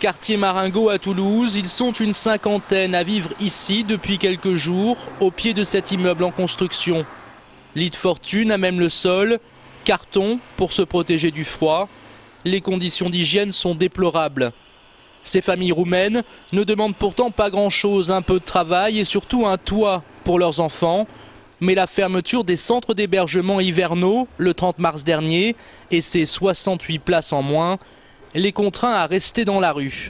quartier Marengo à Toulouse. Ils sont une cinquantaine à vivre ici depuis quelques jours, au pied de cet immeuble en construction. Lit de fortune à même le sol, carton pour se protéger du froid. Les conditions d'hygiène sont déplorables. Ces familles roumaines ne demandent pourtant pas grand-chose, un peu de travail et surtout un toit pour leurs enfants. Mais la fermeture des centres d'hébergement hivernaux le 30 mars dernier et ses 68 places en moins les contraint à rester dans la rue.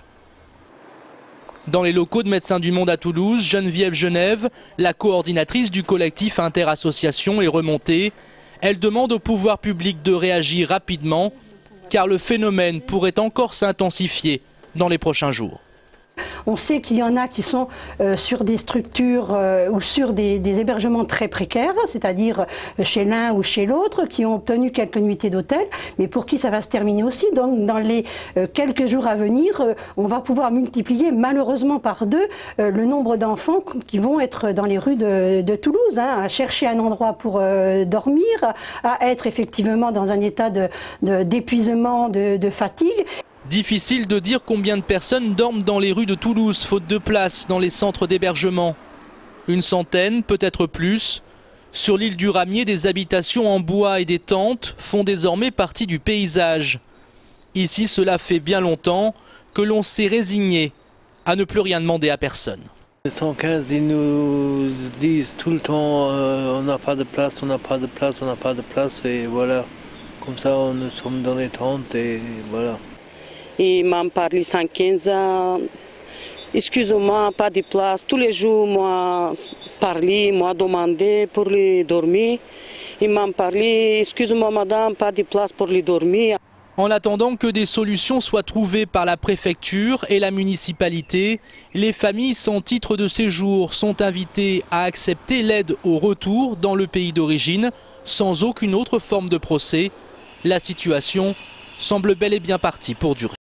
Dans les locaux de Médecins du Monde à Toulouse, Geneviève Genève, la coordinatrice du collectif Interassociation, est remontée. Elle demande au pouvoir public de réagir rapidement car le phénomène pourrait encore s'intensifier dans les prochains jours. On sait qu'il y en a qui sont sur des structures ou sur des hébergements très précaires, c'est-à-dire chez l'un ou chez l'autre, qui ont obtenu quelques nuitées d'hôtel, mais pour qui ça va se terminer aussi. Donc dans les quelques jours à venir, on va pouvoir multiplier malheureusement par 2 le nombre d'enfants qui vont être dans les rues de Toulouse, à chercher un endroit pour dormir, à être effectivement dans un état d'épuisement, de fatigue. Difficile de dire combien de personnes dorment dans les rues de Toulouse, faute de place dans les centres d'hébergement. Une centaine, peut-être plus. Sur l'île du Ramier, des habitations en bois et des tentes font désormais partie du paysage. Ici, cela fait bien longtemps que l'on s'est résigné à ne plus rien demander à personne. Les 115, ils nous disent tout le temps on n'a pas de place, on n'a pas de place, on n'a pas de place, et voilà. Comme ça, nous sommes dans les tentes et voilà. Ils m'ont parlé 115, excusez-moi, pas de place. Tous les jours, moi, parlé, moi, demandé pour les dormir. Ils m'ont parlé, excusez-moi, madame, pas de place pour les dormir. En attendant que des solutions soient trouvées par la préfecture et la municipalité, les familles sans titre de séjour sont invitées à accepter l'aide au retour dans le pays d'origine sans aucune autre forme de procès. La situation semble bel et bien partie pour durer.